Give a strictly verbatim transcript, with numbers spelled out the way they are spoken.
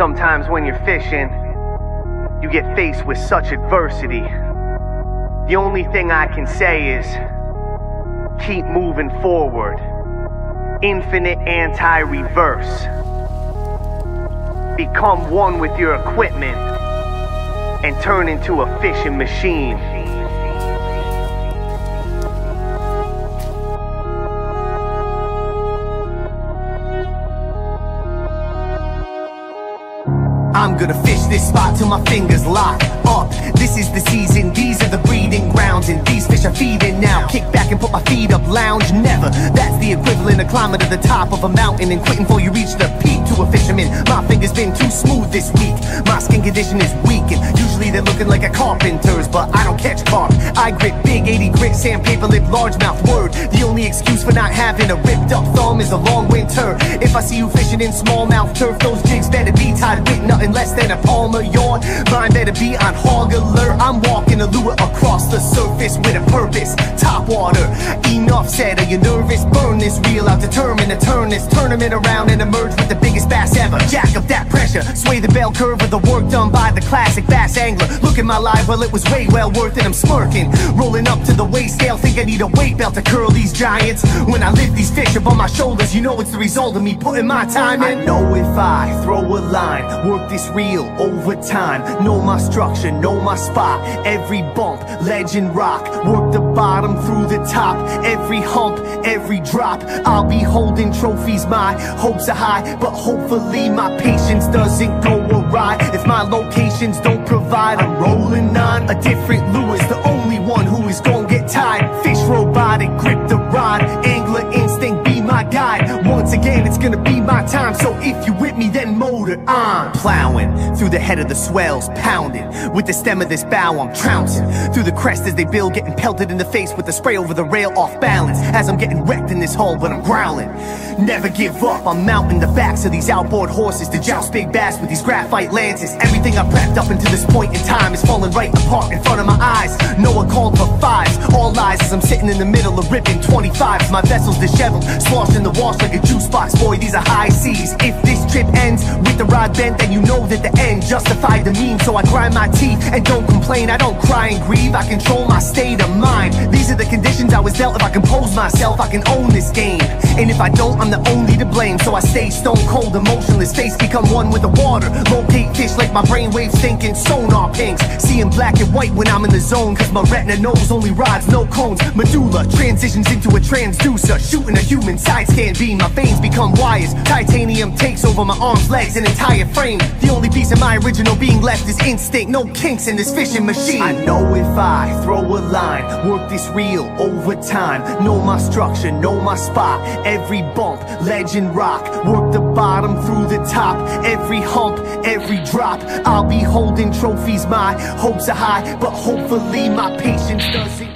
Sometimes when you're fishing, you get faced with such adversity. The only thing I can say is, keep moving forward. Infinite anti-reverse. Become one with your equipment and turn into a fishing machine. I'm gonna fish this spot till my fingers lock up. This is the season, these are the breeding grounds, and these fish are feeding now. Kick back and put my feet up, lounge never. That's the equivalent of climbing to the top of a mountain and quitting before you reach the peak. To a fisherman, my fingers been too smooth this week. My skin condition is weak, and usually they're looking like a carpenter's, but I don't catch carp. I grip big eighty grit, sandpaper lip, largemouth word. The only excuse for not having a ripped up thumb is a long winter. If I see you fishing in smallmouth turf, those jigs better be tied with nothing less than a palm of yawn. Mine better be on hog alert. I'm walking a lure across the surface with a purpose. Top water, enough said. Are you nervous? Burn this reel out, determined to turn this tournament around and emerge with the biggest bass ever. Jack up that pressure, sway the bell curve of the work done by the classic bass angler. Look at my life, well it was way well worth it. I'm smirking, rolling up to the weigh scale. Think I need a weight belt to curl these giants. When I lift these fish up on my shoulders, you know it's the result of me putting my time in. I know if I throw a line, work this reel over time, know my structure, know my spot. Every bump, ledge and rock, work the bottom through the top. Every hump, every drop, I'll be holding trophies. My hopes are high, but hopefully my patience doesn't go awry. If my locations don't provide, I'm rolling on a different lure. Is the only one who is gonna get tied. Fish robotic, grip the rod, angler instinct be my guide. Once again it's gonna be my time, so if you with me then motor on. Plowing through the head of the swells, pounding with the stem of this bow. I'm trouncing through the crest as they build, getting pelted in the face with the spray over the rail, off balance as I'm getting wrecked in this hole, but I'm growling. Never give up, I'm mounting the backs of these outboard horses to joust big bass with these graphite lances. Everything I prepped up until this point in time is falling right apart in front of my eyes. No one called for fives, all lies as I'm sitting in the middle of ripping twenty-fives. My vessel's disheveled, sloshed in the wash like a juice box. Boy, these are high seas. If this trip ends with the rod bent, then you know that the end justified the means. So I grind my teeth and don't complain. I don't cry and grieve, I control my state of mind. These are the conditions I was dealt. If I compose myself, I can own this game. And if I don't, I'm the only to blame. So I stay stone cold, emotionless, face become one with the water. Locate fish like my brainwaves thinking sonar pings. Seeing black and white when I'm in the zone, cause my retina knows only rods, no cones. Medulla transitions into a transducer, shooting a human side scan beam. My veins become wires, titanium takes over my arms, legs, and entire frame. The only piece of my original being left is instinct, no kinks in this fishing machine. I know if I throw a line, work this reel over time, know my structure, know my spot. Every bump, ledge and rock, work the bottom through the top. Every hump, every drop, I'll be holding trophies. My hopes are high, but hopefully my patience doesn't